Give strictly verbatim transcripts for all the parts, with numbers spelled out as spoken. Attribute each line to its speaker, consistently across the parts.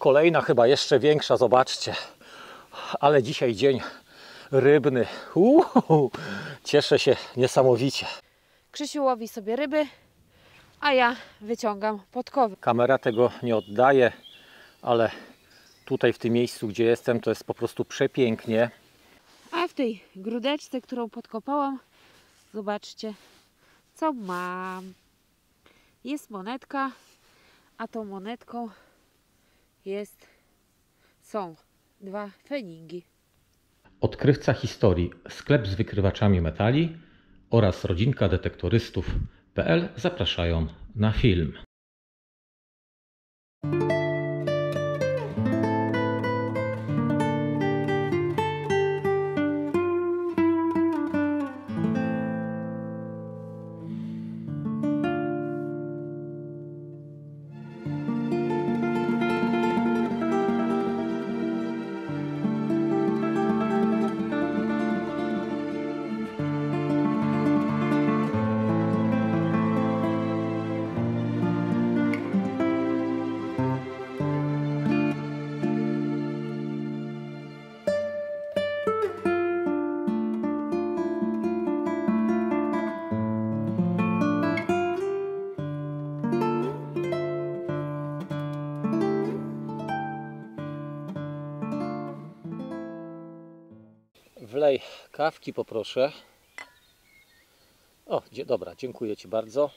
Speaker 1: kolejna, chyba jeszcze większa, zobaczcie. Ale dzisiaj dzień rybny. Uhu, cieszę się niesamowicie.
Speaker 2: Krzysiu łowi sobie ryby, a ja wyciągam podkowy.
Speaker 1: Kamera tego nie oddaje, ale tutaj w tym miejscu, gdzie jestem, to jest po prostu przepięknie.
Speaker 2: A w tej grudeczce, którą podkopałam, zobaczcie, co mam. Jest monetka, a tą monetką jest, są dwa feningi.
Speaker 1: Odkrywca historii, sklep z wykrywaczami metali oraz rodzinka detektorystów kropka p l zapraszają na film. Wlej kawki, poproszę. O, dobra, dziękuję Ci bardzo.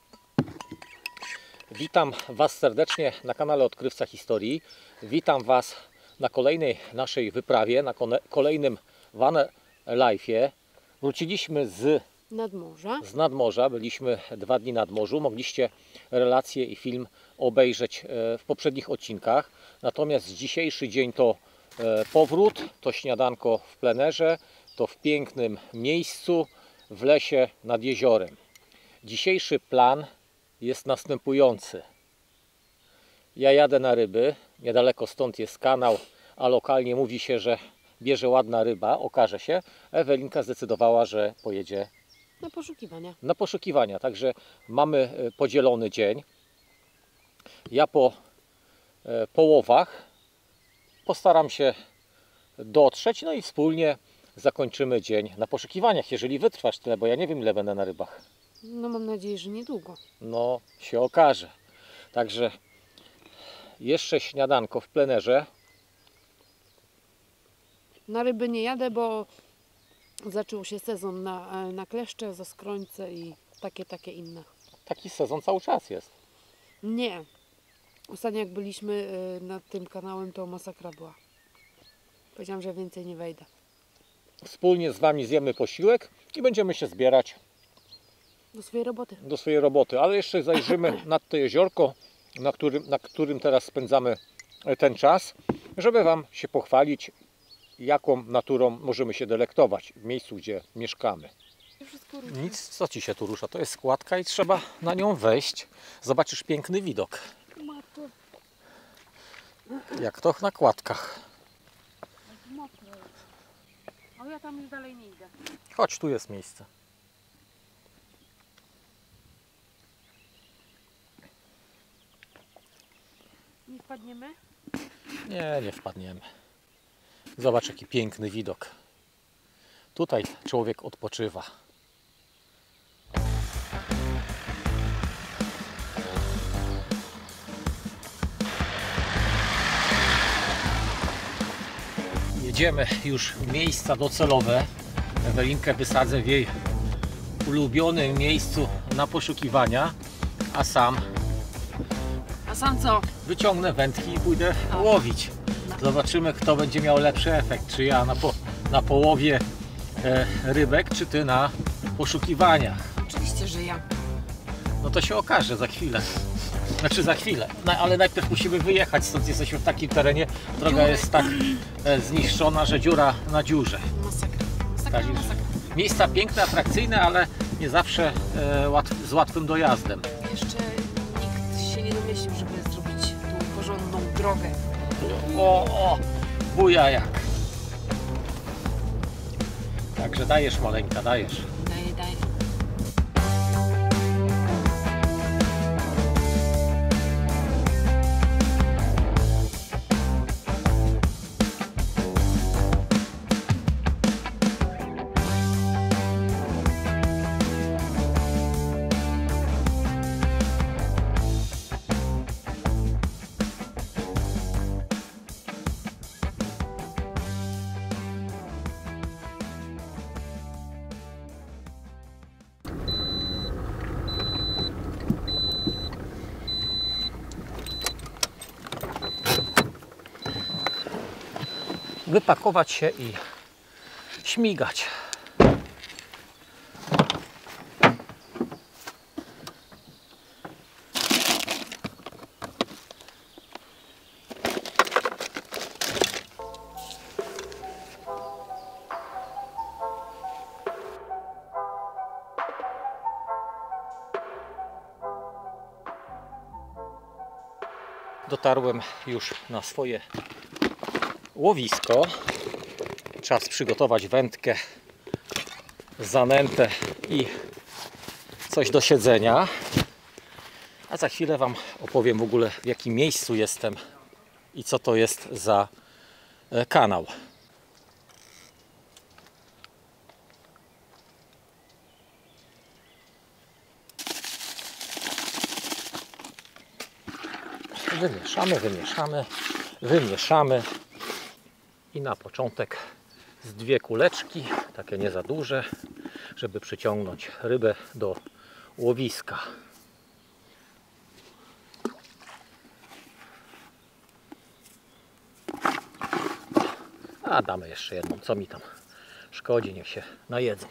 Speaker 1: Witam Was serdecznie na kanale Odkrywca Historii. Witam Was na kolejnej naszej wyprawie, na kolejnym van life'ie. Wróciliśmy z
Speaker 2: nadmorza.
Speaker 1: z nadmorza. Byliśmy dwa dni nad morzu. Mogliście relacje i film obejrzeć w poprzednich odcinkach. Natomiast dzisiejszy dzień to powrót, to śniadanko w plenerze, to w pięknym miejscu w lesie nad jeziorem. Dzisiejszy plan jest następujący. Ja jadę na ryby, niedaleko stąd jest kanał, a lokalnie mówi się, że bierze ładna ryba, okaże się. Ewelinka zdecydowała, że pojedzie
Speaker 2: na poszukiwania.
Speaker 1: Na poszukiwania, także mamy podzielony dzień. Ja po połowach postaram się dotrzeć, no i wspólnie zakończymy dzień na poszukiwaniach, jeżeli wytrwasz tyle, bo ja nie wiem, ile będę na rybach.
Speaker 2: No mam nadzieję, że niedługo.
Speaker 1: No, się okaże. Także jeszcze śniadanko w plenerze.
Speaker 2: Na ryby nie jadę, bo zaczął się sezon na, na kleszcze, zaskrońce i takie, takie inne.
Speaker 1: Taki sezon cały czas jest.
Speaker 2: Nie. Ostatnio jak byliśmy nad tym kanałem, to masakra była. Powiedziałam, że więcej nie wejdę.
Speaker 1: Wspólnie z Wami zjemy posiłek i będziemy się zbierać
Speaker 2: do swojej roboty.
Speaker 1: Do swojej roboty, ale jeszcze zajrzymy nad to jeziorko, na którym, na którym teraz spędzamy ten czas, żeby Wam się pochwalić, jaką naturą możemy się delektować w miejscu, gdzie mieszkamy. Nic, co Ci się tu rusza? To jest składka i trzeba na nią wejść. Zobaczysz piękny widok. Jak to na kładkach.
Speaker 2: A ja tam już dalej nie idę.
Speaker 1: Chodź, tu jest miejsce.
Speaker 2: Nie wpadniemy?
Speaker 1: Nie, nie wpadniemy. Zobacz, jaki piękny widok. Tutaj człowiek odpoczywa. Jedziemy już w miejsca docelowe. Ewelinkę wysadzę w jej ulubionym miejscu na poszukiwania, a sam
Speaker 2: A sam co?
Speaker 1: wyciągnę wędki i pójdę łowić. Zobaczymy, kto będzie miał lepszy efekt. Czy ja na, po, na połowie e, rybek, czy Ty na poszukiwaniach.
Speaker 2: Oczywiście, że ja.
Speaker 1: No to się okaże za chwilę. Znaczy za chwilę. No, ale najpierw musimy wyjechać stąd. Jesteśmy w takim terenie. Droga
Speaker 2: Dziury.
Speaker 1: jest tak e, zniszczona, że dziura na dziurze.
Speaker 2: Masakra. Masakra,
Speaker 1: Tak,
Speaker 2: masakra.
Speaker 1: Miejsca piękne, atrakcyjne, ale nie zawsze e, łatw, z łatwym dojazdem.
Speaker 2: Jeszcze nikt się nie domyślił, żeby zrobić tu porządną drogę.
Speaker 1: O, o, buja jak. Także dajesz, maleńka, dajesz.
Speaker 2: Daję, daję.
Speaker 1: wypakować się i śmigać. Dotarłem już na swoje łowisko. Czas przygotować wędkę, zanętę i coś do siedzenia. A za chwilę Wam opowiem w ogóle, w jakim miejscu jestem i co to jest za kanał. Wymieszamy, wymieszamy, wymieszamy i na początek z dwie kuleczki, takie nie za duże, żeby przyciągnąć rybę do łowiska. A damy jeszcze jedną, co mi tam szkodzi, niech się najedzą.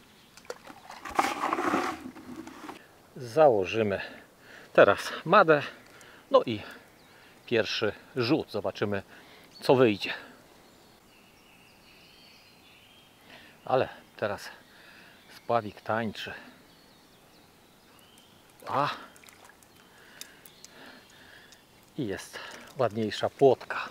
Speaker 1: Założymy teraz madę. No i pierwszy rzut. Zobaczymy, co wyjdzie. Ale teraz spławik tańczy. A! I jest ładniejsza płotka.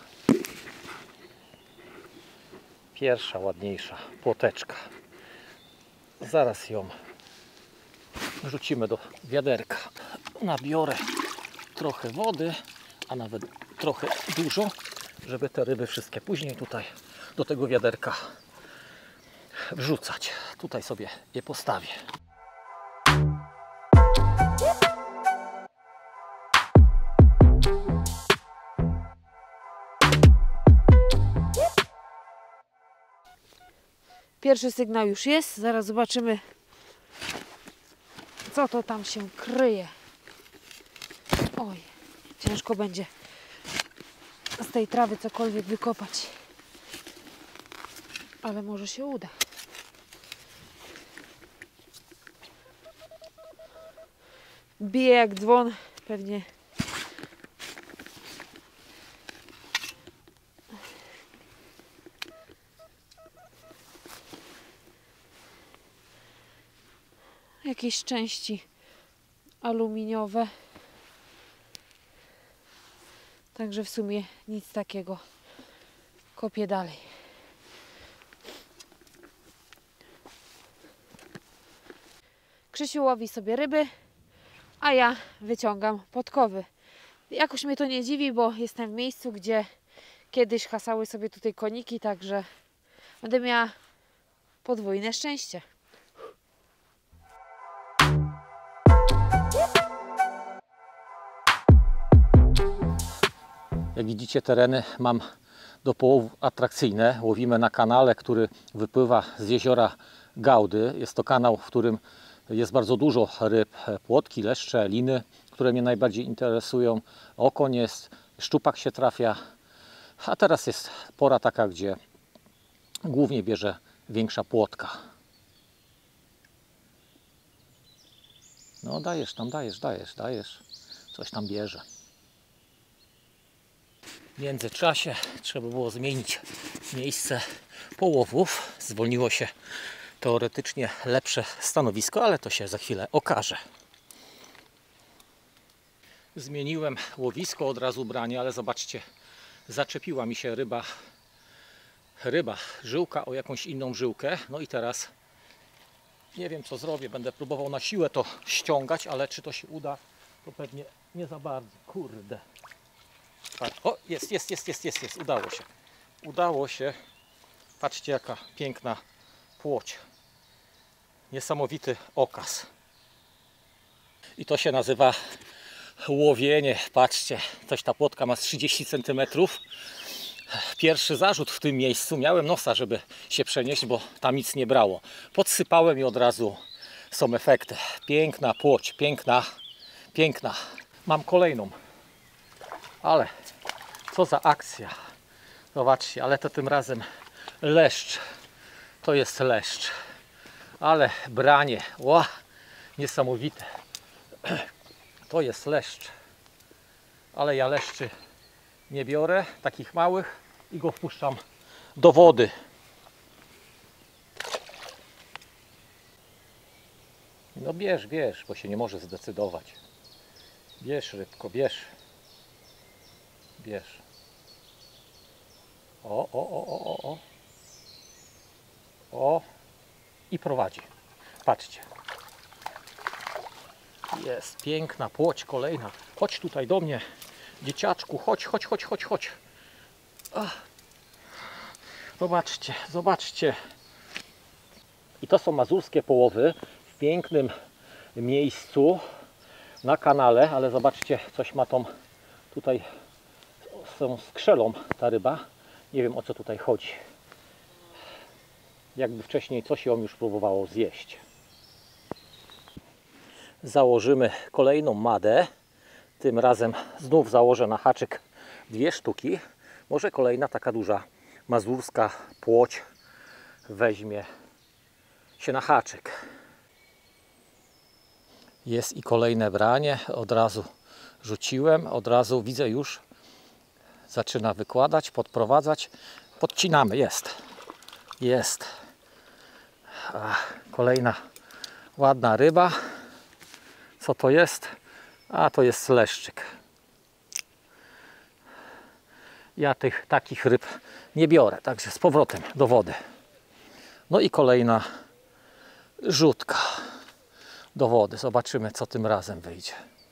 Speaker 1: Pierwsza ładniejsza płoteczka. Zaraz ją wrzucimy do wiaderka. Nabiorę trochę wody, a nawet trochę dużo, żeby te ryby wszystkie później tutaj do tego wiaderka wrzucać. Tutaj sobie je postawię.
Speaker 2: Pierwszy sygnał już jest. Zaraz zobaczymy, co to tam się kryje. Oj, ciężko będzie z tej trawy cokolwiek wykopać. Ale może się uda. Bije jak dzwon, pewnie. Jakieś części aluminiowe. Także w sumie nic takiego. Kopię dalej. Krzysiu łowi sobie ryby, a ja wyciągam podkowy. Jakoś mnie to nie dziwi, bo jestem w miejscu, gdzie kiedyś hasały sobie tutaj koniki, także będę miała podwójne szczęście.
Speaker 1: Jak widzicie, tereny mam do połowu atrakcyjne. Łowimy na kanale, który wypływa z jeziora Gałdy. Jest to kanał, w którym jest bardzo dużo ryb, płotki, leszcze, liny, które mnie najbardziej interesują. Okoń jest, szczupak się trafia. A teraz jest pora taka, gdzie głównie bierze większa płotka. No dajesz tam, dajesz, dajesz, dajesz. Coś tam bierze. W międzyczasie trzeba było zmienić miejsce połowów. Zwolniło się teoretycznie lepsze stanowisko, ale to się za chwilę okaże. Zmieniłem łowisko, od razu branie, ale zobaczcie, zaczepiła mi się ryba, ryba, żyłka o jakąś inną żyłkę. No i teraz nie wiem, co zrobię. Będę próbował na siłę to ściągać, ale czy to się uda, to pewnie nie za bardzo. Kurde. O, jest, jest, jest, jest, jest, jest. Udało się. Udało się. Patrzcie, jaka piękna płoć. Niesamowity okaz. I to się nazywa łowienie. Patrzcie, coś ta płotka ma z trzydzieści centymetrów. Pierwszy zarzut w tym miejscu. Miałem nosa, żeby się przenieść, bo tam nic nie brało. Podsypałem i od razu są efekty. Piękna płoć, piękna, piękna. Mam kolejną. Ale co za akcja. Zobaczcie, ale to tym razem leszcz. To jest leszcz. Ale branie, ła, niesamowite. To jest leszcz. Ale ja leszczy nie biorę, takich małych, i go wpuszczam do wody. No bierz, bierz, bo się nie może zdecydować. Bierz rybko, bierz. Bierz. O, o, o, o, o, o. O. I prowadzi. Patrzcie. Jest piękna płoć kolejna. Chodź tutaj do mnie, dzieciaczku. Chodź, chodź, chodź, chodź, chodź. Ach. Zobaczcie, zobaczcie. I to są mazurskie połowy w pięknym miejscu na kanale, ale zobaczcie, coś ma tą tutaj, z tą skrzelą ta ryba. Nie wiem, o co tutaj chodzi. Jakby wcześniej coś ją już próbowało zjeść. Założymy kolejną madę. Tym razem znów założę na haczyk dwie sztuki. Może kolejna taka duża mazurska płoć weźmie się na haczyk. Jest i kolejne branie. Od razu rzuciłem. Od razu widzę, już zaczyna wykładać, podprowadzać. Podcinamy. Jest. Jest. A, kolejna ładna ryba. Co to jest? A to jest leszczyk. Ja tych takich ryb nie biorę, także z powrotem do wody. No i kolejna rzutka do wody. Zobaczymy, co tym razem wyjdzie.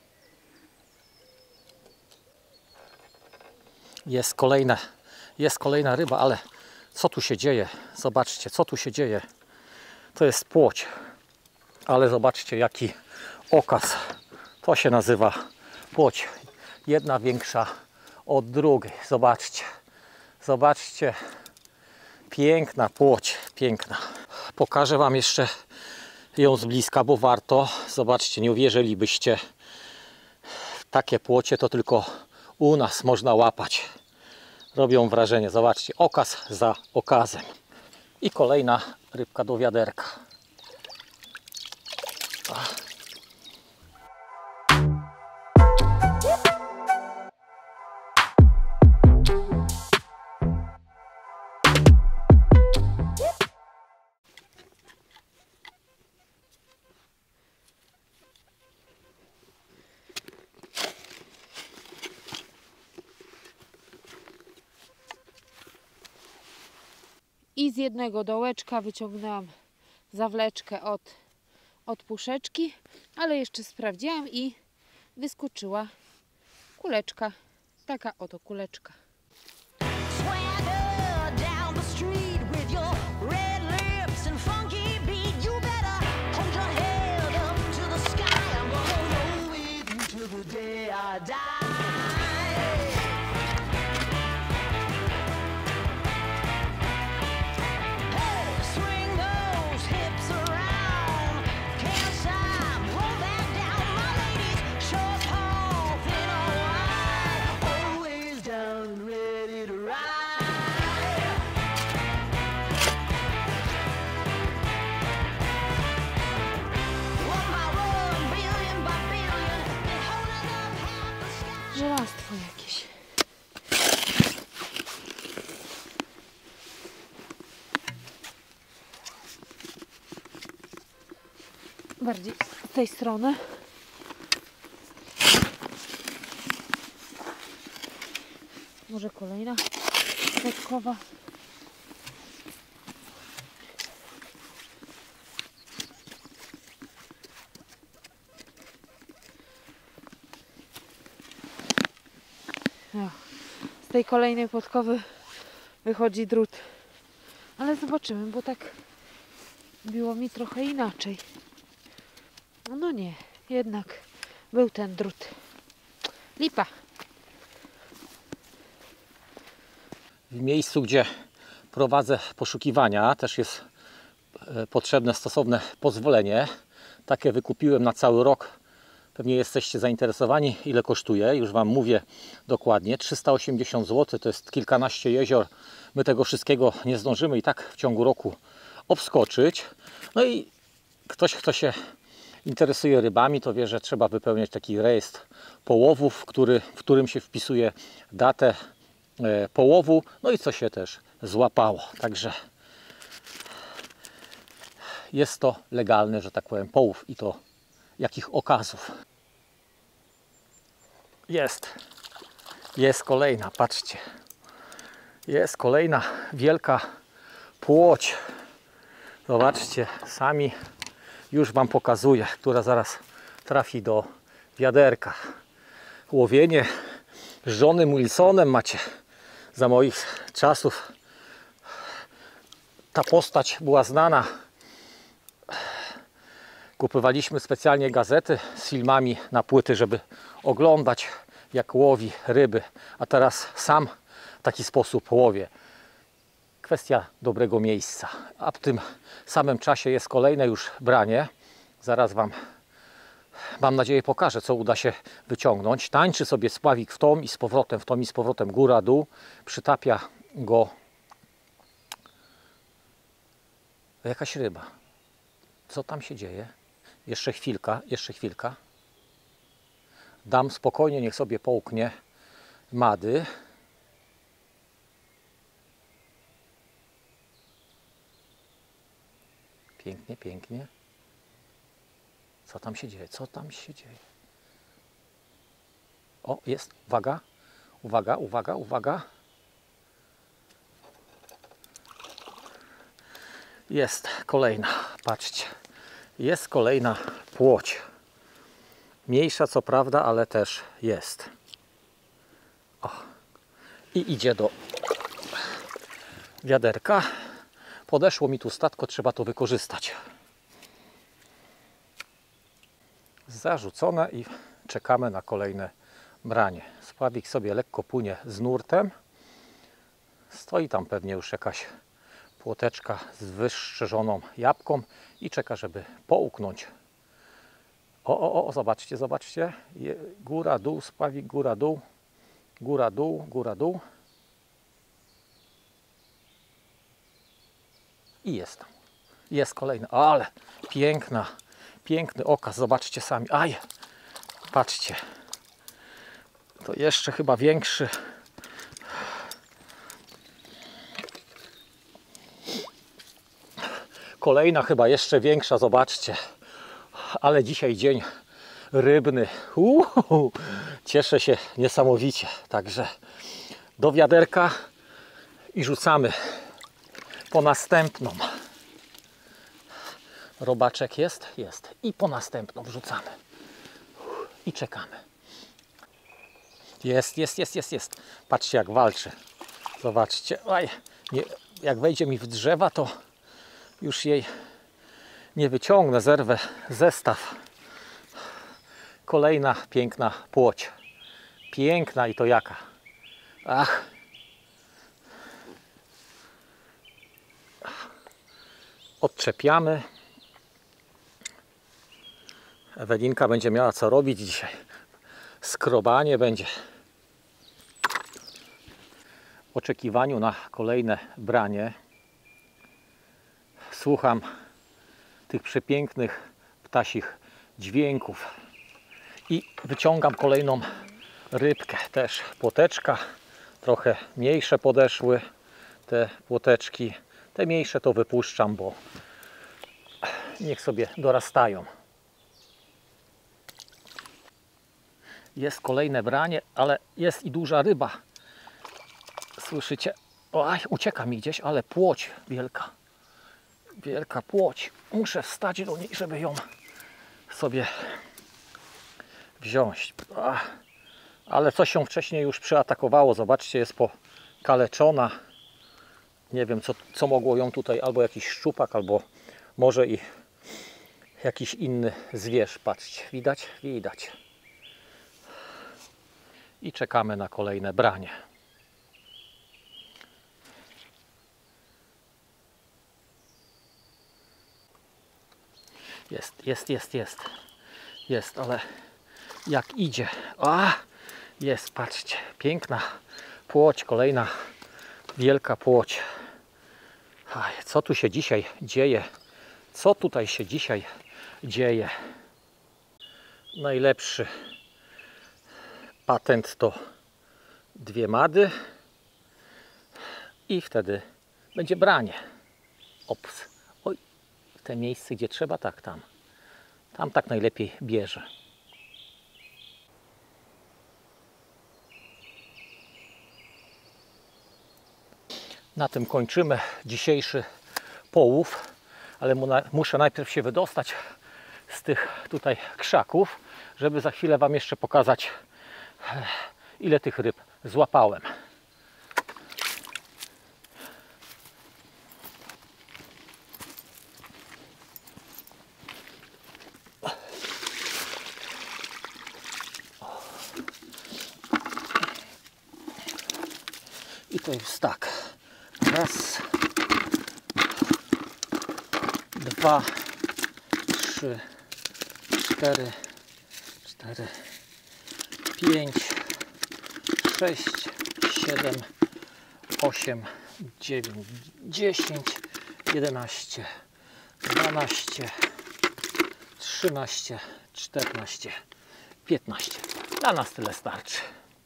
Speaker 1: Jest kolejna, jest kolejna ryba, ale co tu się dzieje? Zobaczcie, co tu się dzieje. To jest płoć, ale zobaczcie, jaki okaz. To się nazywa płoć. Jedna większa od drugiej. Zobaczcie. Zobaczcie. Piękna płoć. Piękna. Pokażę Wam jeszcze ją z bliska, bo warto. Zobaczcie, nie uwierzylibyście. Takie płocie to tylko u nas można łapać. Robią wrażenie. Zobaczcie. Okaz za okazem. I kolejna rybka do wiaderka. Ach.
Speaker 2: I z jednego dołeczka wyciągnęłam zawleczkę od, od puszeczki, ale jeszcze sprawdziłam i wyskoczyła kuleczka. Taka oto kuleczka. Żelastwo jakieś. Bardziej z tej strony. Może kolejna środkowa. No, z tej kolejnej podkowy wychodzi drut. Ale zobaczymy, bo tak było mi trochę inaczej. No nie, jednak był ten drut. Lipa.
Speaker 1: W miejscu, gdzie prowadzę poszukiwania, też jest potrzebne stosowne pozwolenie. Takie wykupiłem na cały rok Pewnie jesteście zainteresowani, ile kosztuje. Już Wam mówię dokładnie. trzysta osiemdziesiąt złotych to jest kilkanaście jezior. My tego wszystkiego nie zdążymy i tak w ciągu roku obskoczyć. No i ktoś, kto się interesuje rybami, to wie, że trzeba wypełniać taki rejestr połowów, który, w którym się wpisuje datę e, połowu, no i co się też złapało. Także jest to legalny, że tak powiem, połów i to jakich okazów. Jest. Jest kolejna, patrzcie. Jest kolejna wielka płoć. Zobaczcie, sami już Wam pokazuję, która zaraz trafi do wiaderka. Łowienie z Johnem Wilsonem macie. Za moich czasów ta postać była znana. Kupowaliśmy specjalnie gazety z filmami na płyty, żeby oglądać, jak łowi ryby. A teraz sam w taki sposób łowię. Kwestia dobrego miejsca. A w tym samym czasie jest kolejne już branie. Zaraz Wam, mam nadzieję, pokażę, co uda się wyciągnąć. Tańczy sobie spławik w tom i z powrotem, w tom i z powrotem, góra, dół. Przytapia go jakaś ryba. Co tam się dzieje? Jeszcze chwilka, jeszcze chwilka. Dam spokojnie, niech sobie połknie mady. Pięknie, pięknie. Co tam się dzieje? Co tam się dzieje? O, jest. Uwaga. Uwaga, uwaga, uwaga. Jest kolejna. Patrzcie. Jest kolejna płoć. Mniejsza co prawda, ale też jest. O. I idzie do wiaderka. Podeszło mi tu statko, trzeba to wykorzystać. Zarzucone i czekamy na kolejne branie. Spławik sobie lekko płynie z nurtem. Stoi tam pewnie już jakaś płoteczka z wyszczerzoną jabłką i czeka, żeby połknąć. O, o, o, zobaczcie, zobaczcie. Góra, dół, spławik, góra, dół. Góra, dół, góra, dół. I jest tam. Jest kolejna. Ale piękna, piękny okaz. Zobaczcie sami. Aj, patrzcie. To jeszcze chyba większy. Kolejna chyba jeszcze większa. Zobaczcie. Ale dzisiaj dzień rybny. Uhu, cieszę się niesamowicie. Także do wiaderka i rzucamy po następną. Robaczek jest? Jest. I po następną wrzucamy. I czekamy. Jest, jest, jest, jest, jest. Patrzcie, jak walczy. Zobaczcie. Aj, nie, jak wejdzie mi w drzewa, to już jej nie wyciągnę. Zerwę zestaw. Kolejna piękna płoć. Piękna i to jaka. Ach. Odczepiamy. Ewelinka będzie miała co robić dzisiaj. Skrobanie będzie. W oczekiwaniu na kolejne branie słucham tych przepięknych ptasich dźwięków i wyciągam kolejną rybkę. Też płoteczka. Trochę mniejsze podeszły te płoteczki. Te mniejsze to wypuszczam, bo niech sobie dorastają. Jest kolejne branie, ale jest i duża ryba. Słyszycie? Oj, ucieka mi gdzieś, ale płoć wielka. Wielka płoć. Muszę wstać do niej, żeby ją sobie wziąć. Ach, ale coś się wcześniej już przyatakowało. Zobaczcie, jest pokaleczona. Nie wiem, co, co mogło ją tutaj, albo jakiś szczupak, albo może i jakiś inny zwierz. Patrzcie, widać? Widać. I czekamy na kolejne branie. Jest, jest, jest, jest. Jest, ale jak idzie. A, jest, patrzcie, piękna płoć, kolejna wielka płoć. Aj, co tu się dzisiaj dzieje? Co tutaj się dzisiaj dzieje? Najlepszy patent to dwie mady i wtedy będzie branie. Ops. Oj, w te miejsce, gdzie trzeba, tak, tam. Tam tak najlepiej bierze. Na tym kończymy dzisiejszy połów, ale muszę najpierw się wydostać z tych tutaj krzaków, żeby za chwilę Wam jeszcze pokazać, ile tych ryb złapałem. I to jest tak. Raz, dwa, trzy, cztery, cztery, pięć, sześć, siedem, osiem, dziewięć, dziesięć, jedenaście, dwanaście, trzynaście, czternaście, piętnaście. Dla nas tyle starczy.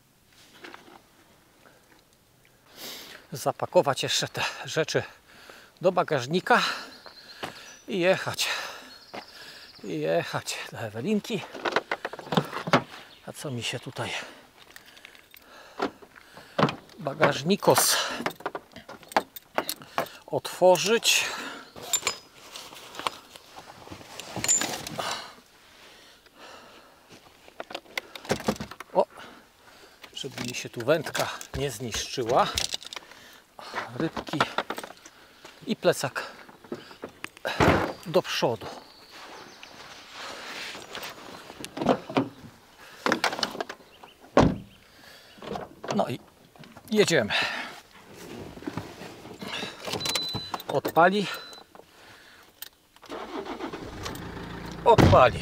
Speaker 1: Zapakować jeszcze te rzeczy do bagażnika i jechać. I jechać do Ewelinki. A co mi się tutaj bagażnikos otworzyć. O, żeby mi się tu wędka nie zniszczyła. Rybki i plecak do przodu. No i jedziemy. Odpali. Odpali.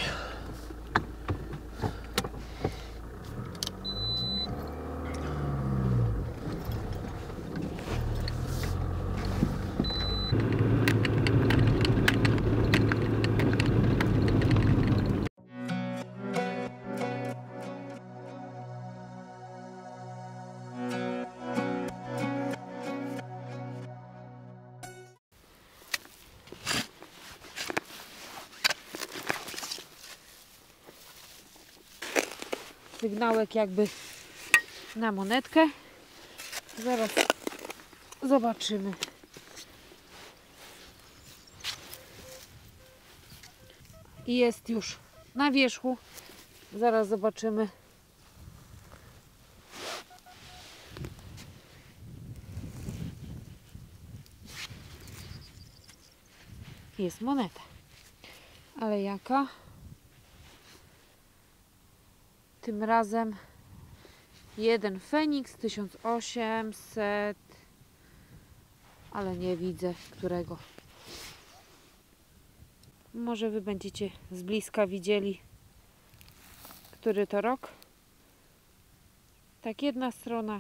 Speaker 2: Sygnałek jakby na monetkę. Zaraz zobaczymy. I jest już na wierzchu. Zaraz zobaczymy. Jest moneta. Ale jaka? Tym razem jeden Feniks tysiąc osiemset, ale nie widzę którego. Może Wy będziecie z bliska widzieli, który to rok. Tak, jedna strona.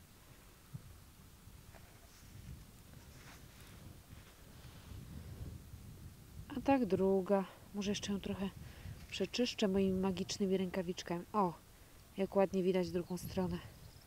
Speaker 2: A tak druga. Może jeszcze ją trochę przeczyszczę moimi magicznymi rękawiczkami. O, jak ładnie widać drugą stronę.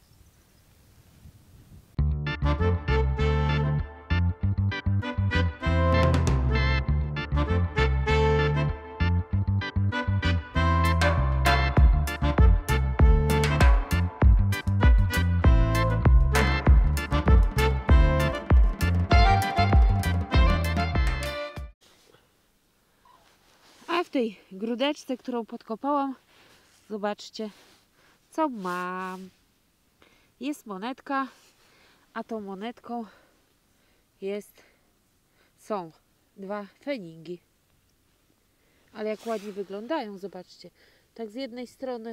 Speaker 2: W tej grudeczce, którą podkopałam, zobaczcie, co mam. Jest monetka, a tą monetką jest, są dwa feningi. Ale jak ładnie wyglądają, zobaczcie. Tak z jednej strony,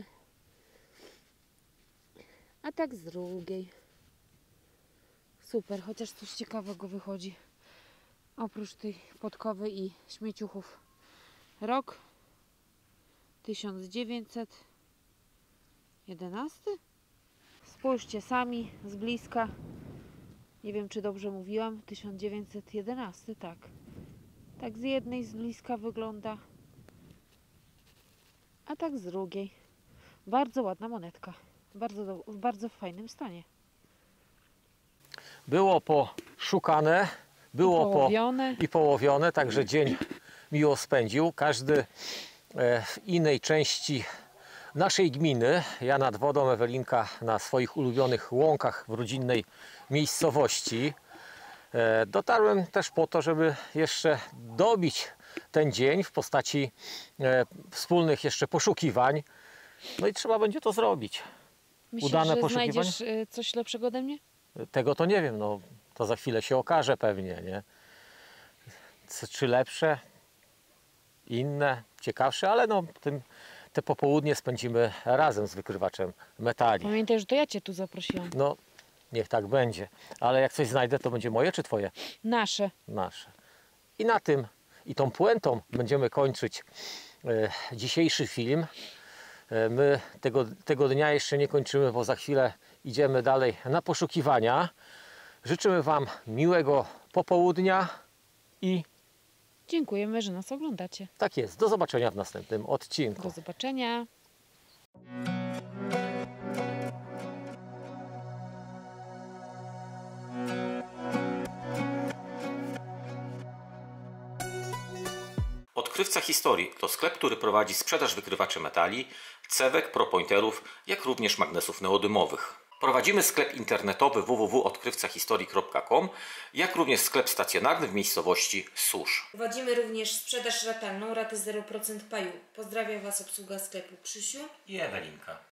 Speaker 2: a tak z drugiej. Super, chociaż coś ciekawego wychodzi. Oprócz tej podkowy i śmieciuchów. Rok tysiąc dziewięćset jedenasty? Spójrzcie sami z bliska. Nie wiem, czy dobrze mówiłam. tysiąc dziewięćset jedenasty, tak. Tak z jednej z bliska wygląda. A tak z drugiej. Bardzo ładna monetka. Bardzo, do, w bardzo fajnym stanie.
Speaker 1: Było poszukane, było
Speaker 2: I połowione.
Speaker 1: Po, i połowione, także dzień miło spędził. Każdy e, w innej części naszej gminy. Ja nad wodą, Ewelinka na swoich ulubionych łąkach w rodzinnej miejscowości. E, dotarłem też po to, żeby jeszcze dobić ten dzień w postaci e, wspólnych jeszcze poszukiwań. No i trzeba będzie to zrobić.
Speaker 2: Myślisz,
Speaker 1: Udane
Speaker 2: że
Speaker 1: poszukiwania?
Speaker 2: znajdziesz y, coś lepszego ode mnie?
Speaker 1: Tego to nie wiem, no to za chwilę się okaże pewnie, nie? Co, czy lepsze, inne, ciekawsze, ale no tym, te popołudnie spędzimy razem z wykrywaczem metali.
Speaker 2: Pamiętaj, że to ja Cię tu zaprosiłam.
Speaker 1: No, niech tak będzie, ale jak coś znajdę, to będzie moje czy twoje?
Speaker 2: Nasze.
Speaker 1: Nasze. I na tym, i tą puentą będziemy kończyć e, dzisiejszy film. E, my tego, tego dnia jeszcze nie kończymy, bo za chwilę idziemy dalej na poszukiwania. Życzymy Wam miłego popołudnia i
Speaker 2: Dziękujemy, że nas oglądacie.
Speaker 1: tak jest, do zobaczenia w następnym
Speaker 2: Do
Speaker 1: odcinku.
Speaker 2: zobaczenia.
Speaker 1: Odkrywca Historii to sklep, który prowadzi sprzedaż wykrywaczy metali, cewek, propointerów, jak również magnesów neodymowych. Prowadzimy sklep internetowy w w w kropka odkrywcahistorii kropka com, jak również sklep stacjonarny w miejscowości Susz.
Speaker 3: Prowadzimy również sprzedaż ratalną, raty zero procent paju. Pozdrawiam Was obsługa sklepu Krzysiu
Speaker 1: I Ewelinka.